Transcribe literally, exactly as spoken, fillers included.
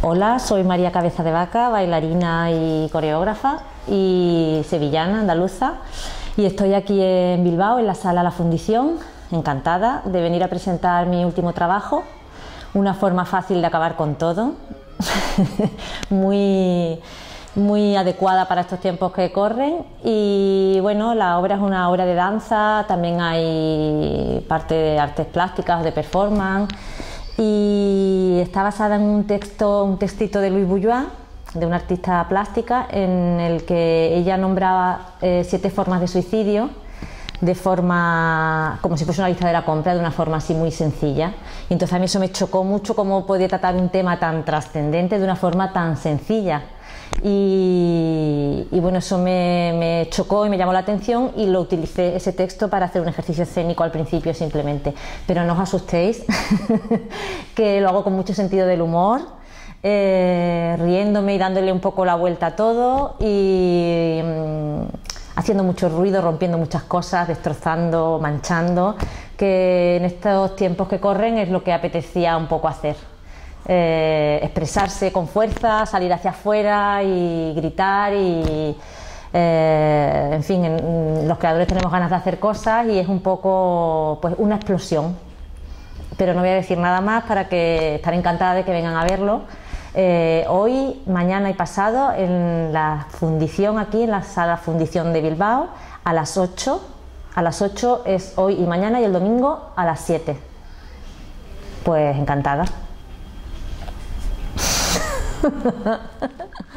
Hola, soy María Cabeza de Vaca, bailarina y coreógrafa y sevillana, andaluza, y estoy aquí en Bilbao, en la sala La Fundición, encantada de venir a presentar mi último trabajo, una forma fácil de acabar con todo, muy, muy adecuada para estos tiempos que corren. Y bueno, la obra es una obra de danza, también hay parte de artes plásticas o de performance, y está basada en un texto, un textito de Louise Bourgeois, de una artista plástica, en el que ella nombraba eh, siete formas de suicidio, de forma como si fuese una lista de la compra, de una forma así muy sencilla. Y entonces a mí eso me chocó mucho, cómo podía tratar un tema tan trascendente de una forma tan sencilla. Y, y bueno, eso me, me chocó y me llamó la atención, y lo utilicé, ese texto, para hacer un ejercicio escénico al principio simplemente. Pero no os asustéis, que lo hago con mucho sentido del humor, eh, riéndome y dándole un poco la vuelta a todo, y mmm, haciendo mucho ruido, rompiendo muchas cosas, destrozando, manchando, que en estos tiempos que corren es lo que apetecía un poco hacer. Eh, expresarse con fuerza, salir hacia afuera y gritar, y eh, en fin, en, los creadores tenemos ganas de hacer cosas, y es un poco pues una explosión. Pero no voy a decir nada más, para que estaré encantada de que vengan a verlo eh, hoy, mañana y pasado en la fundición, aquí en la sala Fundición de Bilbao, a las ocho. A las ocho es hoy y mañana, y el domingo a las siete. Pues encantada.